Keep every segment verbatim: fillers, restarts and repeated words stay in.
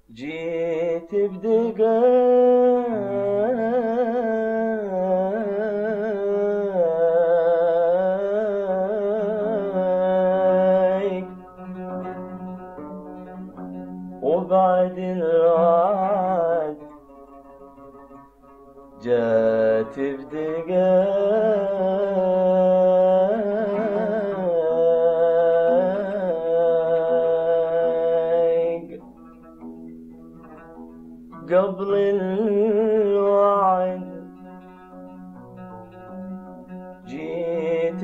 جيت بدقايق وبعد الوعد جات بدقايق قبل الوعد جيت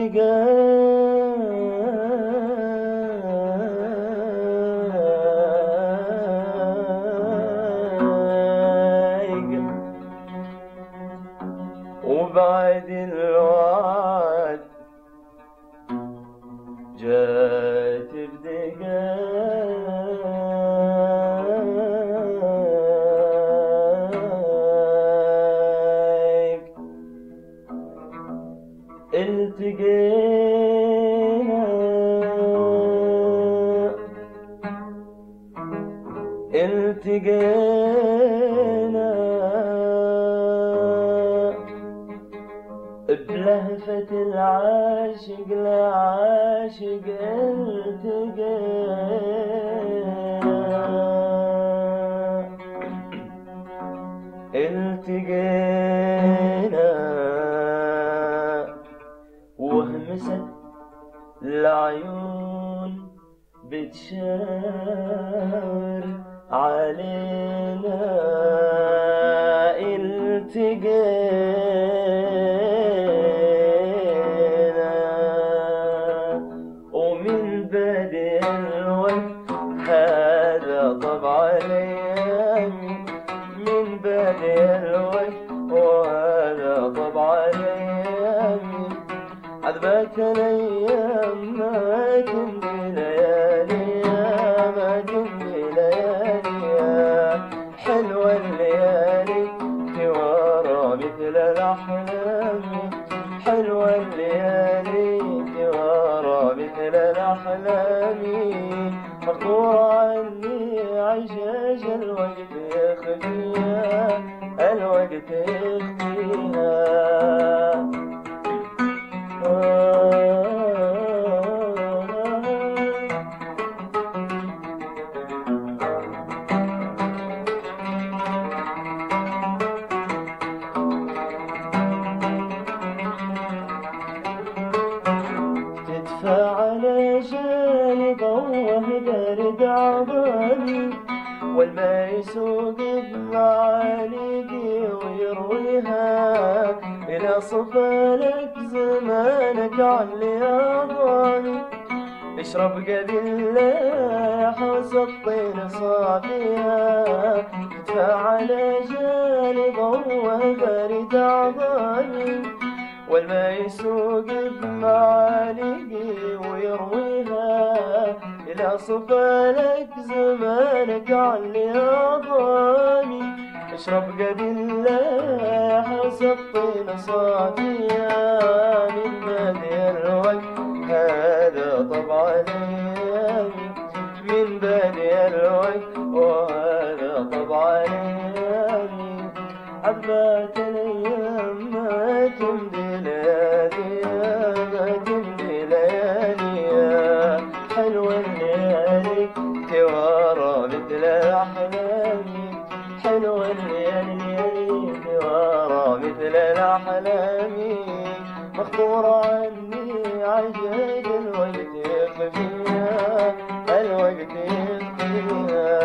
بدقايق وبعد الوعد جات بدقايق التقينا التقينا بلهفة العاشق لعاشق التقينا التقينا وهمست العيون بتشاور علينا التقينا ومن بدء الوقت هذا طبع الأيام من بدء الوقت وهذا طبع الأيام عذبت الأيام ما تمضي لياليها ما تمضي لياليها حلوة الليالي توارى مثل الأحلام حلوة الليالي توارى مثل الأحلام مقطوع عني عشاش الوقت يخفيها الوقت يخفيها تدفع على ضوه برد عظامي والماء يسوق بمعالقي ويرويها إلى صفالك زمانك علي أضامي اشرب قبل لا يحوس الطين صافيها تدفع على جانب ضوه برد عظامي والماء يسوق بمعالقي ويرويها إلى صفالك زمانك علي أضامي اشرب قبل لا يحوس الطين صافيا من بدء الوقت هذا طبع الأيام من بدء الوقت وهذا طبع الأيام عذبات الأيام ما تمضي لياليها ما تمضي لياليها حلوة الليالي توارى مثل الأحلام حلوة الليالي توارى مثل الأحلام مخطورة عني عجاج الوقت يخفيها الوقت يخفيها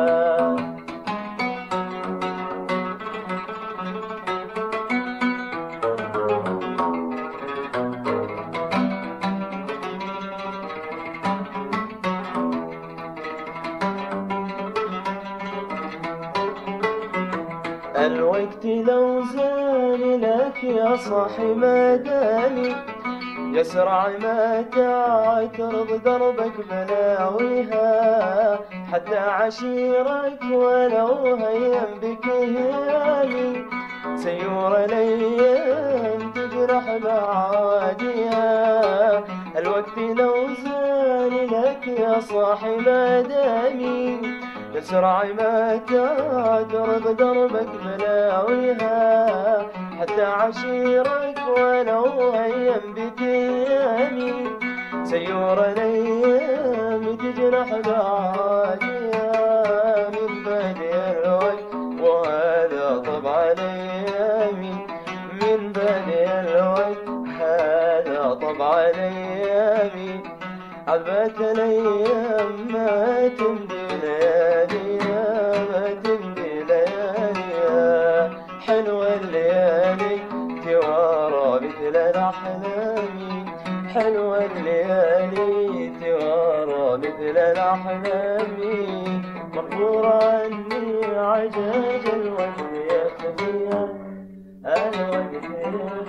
الوقت لو زال لك يا صاحي ما داني يسرع ما تعترض دربك بلاويها حتى عشيرك ولو هيم بك هيالي سيور الايام تجرح بعاديها الوقت لو زال لك يا صاحي ما داني يسرع متى درب دربك بلاويها، حتى عشيرك ولو هيم بكيامي، سيور الايام تجرح بعاديها من بدي الوقت، وهذا طبع الايام من بدي الوقت، هذا طبع الايام. عذبت الايام ما تمضي لياليها، ما تمضي لياليها، حلوة الليالي توارى مثل الاحلام، حلوة الليالي توارى مثل الاحلام. مغفورة عني عجاج الوقت يا خفية، الوقت